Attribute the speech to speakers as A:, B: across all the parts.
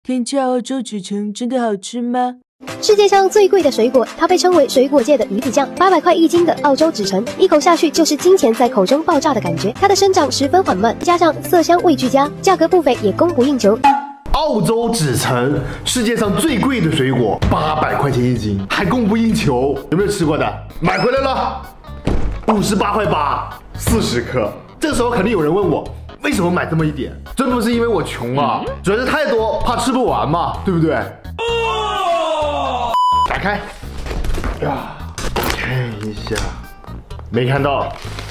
A: 天价澳洲纸橙真的好吃吗？
B: 世界上最贵的水果，它被称为水果界的鱼子酱，800块1斤的澳洲纸橙，一口下去就是金钱在口中爆炸的感觉。它的生长十分缓慢，加上色香味俱佳，价格不菲也供不应求。
C: 澳洲纸橙，世界上最贵的水果，800块钱1斤，还供不应求。有没有吃过的？买回来了，58块8，40克。这时候肯定有人问我，为什么买这么一点？真不是因为我穷啊，主要是太多，怕吃不完嘛，对不对？打开，呀，看一下，没看到。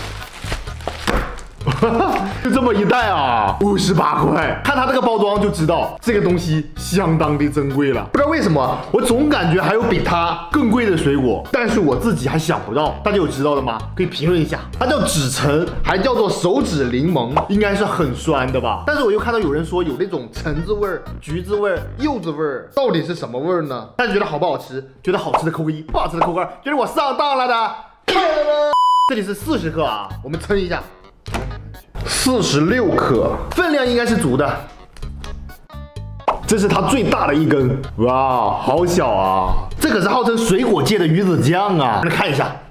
C: 就这么一袋啊，58块。看它这个包装就知道这个东西相当的珍贵了。不知道为什么，我总感觉还有比它更贵的水果，但是我自己还想不到。大家有知道的吗？可以评论一下。它叫纸橙，还叫做手指柠檬，应该是很酸的吧？但是我又看到有人说有那种橙子味儿、橘子味儿、柚子味儿，到底是什么味儿呢？大家觉得好不好吃？觉得好吃的扣个1，不好吃的扣个2。觉得我上当了的，这里是40克啊，我们称一下。46克，分量应该是足的。这是它最大的一根，哇，好小啊！这可是号称水果界的鱼子酱啊！来看一下，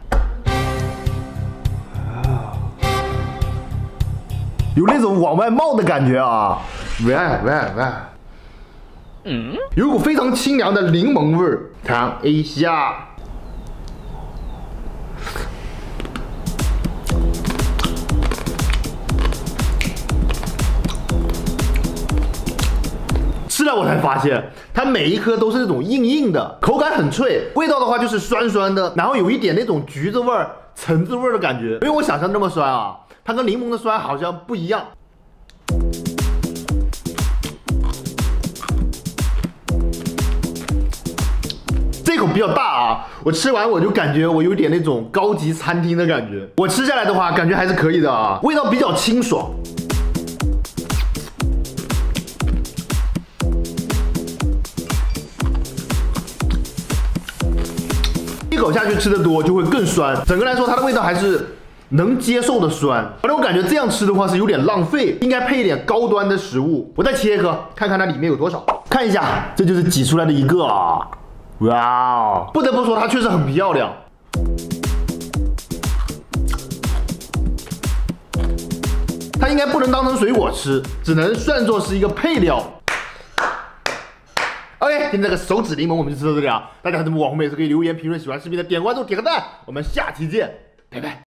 C: 有那种往外冒的感觉啊！喂，有一股非常清凉的柠檬味儿，尝一下。吃了我才发现，它每一颗都是那种硬硬的，口感很脆，味道的话就是酸酸的，然后有一点那种橘子味儿、橙子味儿的感觉。没有我想象那么酸啊，它跟柠檬的酸好像不一样。这口比较大啊，我吃完我就感觉我有点那种高级餐厅的感觉。我吃下来的话，感觉还是可以的啊，味道比较清爽。一口下去吃的多就会更酸，整个来说它的味道还是能接受的酸。反正我感觉这样吃的话是有点浪费，应该配一点高端的食物。我再切一颗，看看它里面有多少。看一下，这就是挤出来的一个啊！哇哦，不得不说它确实很漂亮。它应该不能当成水果吃，只能算作是一个配料。OK， 今天这个手指柠檬我们就吃到这里啊！大家有什么网红美食可以留言评论，喜欢视频的点关注点个赞，我们下期见，拜拜。